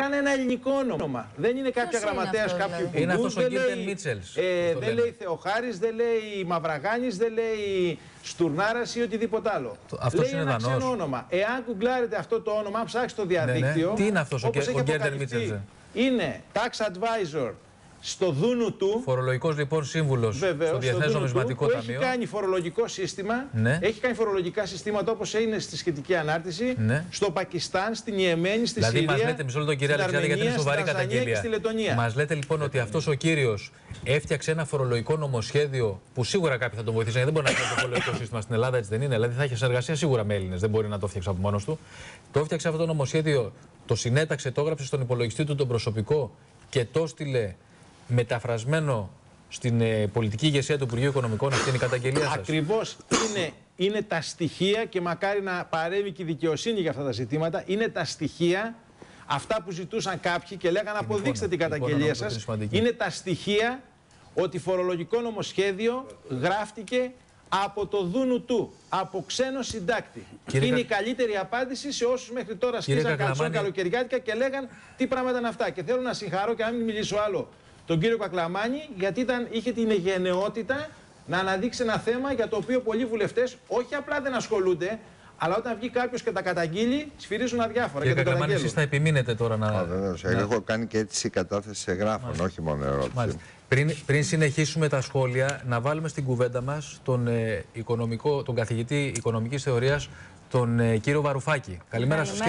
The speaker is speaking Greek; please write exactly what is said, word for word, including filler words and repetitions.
κανένα ελληνικό όνομα. Δεν είναι κάποια γραμματέα κάποιου που. Είναι αυτός ο Γκίρτεν Μίτσελς. Ε, δεν λέει Θεοχάρης, δεν λέει Μαυραγάνης, δεν λέει Στουρνάρας ή οτιδήποτε άλλο. Αυτός λέει είναι ένα Δανός. ξένο όνομα. Εάν κουγκλάρετε αυτό το όνομα, αν ψάξετε στο διαδίκτυο. Ναι, ναι. Τι είναι αυτός ο Γκίρτεν Μίτσελς? Είναι tax advisor στο Δούνου του. Φορολογικός λοιπόν σύμβουλος στο Διεθνές Νομισματικό του, Ταμείο. Έχει κάνει φορολογικό σύστημα. Ναι. Έχει κάνει φορολογικά συστήματα όπως είναι στη σχετική ανάρτηση. Ναι. Στο Πακιστάν, στην Ιεμένη, στη δηλαδή, Συρία. Μας λέτε, μισό λεπτό κύριε Αλεξάνδρη, γιατί είναι σοβαρή καταγγελία. Μας λέτε λοιπόν ότι αυτός ο κύριος έφτιαξε ένα φορολογικό νομοσχέδιο που σίγουρα κάποιοι θα τον βοηθήσουν. Γιατί δεν μπορεί να κάνει το φορολογικό σύστημα στην Ελλάδα, έτσι δεν είναι? Δηλαδή θα έχει συνεργασία σίγουρα με Έλληνες. Δεν μπορεί να το φτιάξει από μόνος του. Το έφτιαξε αυτό το νομοσχέδιο, το συνέταξε, το έγραψε στον υπολογιστή του τον προσωπικό και το έστειλε μεταφρασμένο στην ε, πολιτική ηγεσία του Υπουργείου Οικονομικών. Αυτή είναι η καταγγελία σας? Ακριβώς. Είναι, είναι τα στοιχεία και μακάρι να παρέμβει και η δικαιοσύνη για αυτά τα ζητήματα. Είναι τα στοιχεία, αυτά που ζητούσαν κάποιοι και λέγανε αποδείξτε την καταγγελία σας. Είναι τα στοιχεία ότι φορολογικό νομοσχέδιο γράφτηκε από το Δούνου του, από ξένο συντάκτη. Κύριε είναι Κα... η καλύτερη απάντηση σε όσους μέχρι τώρα σκίζαν καλτσόν καλοκαιριάτικα και λέγαν τι πράγματα είναι αυτά. Και θέλω να συγχαρώ και να μην μιλήσω άλλο τον κύριο Κακλαμάνη, γιατί ήταν, είχε την γενναιότητα να αναδείξει ένα θέμα για το οποίο πολλοί βουλευτές όχι απλά δεν ασχολούνται, αλλά όταν βγει κάποιος και τα καταγγείλει, σφυρίζουν αδιάφορα. Κύριε Κακλαμάνη, εσείς θα επιμείνετε τώρα να. Α, βεβαίως. Εγώ έχω κάνει και έτσι κατάθεση εγγράφων, όχι μόνο ερώτηση. Πριν, πριν συνεχίσουμε τα σχόλια, να βάλουμε στην κουβέντα μας τον, ε, οικονομικό, τον καθηγητή οικονομικής θεωρίας, τον ε, κύριο Βαρουφάκη. Καλημέρα σας.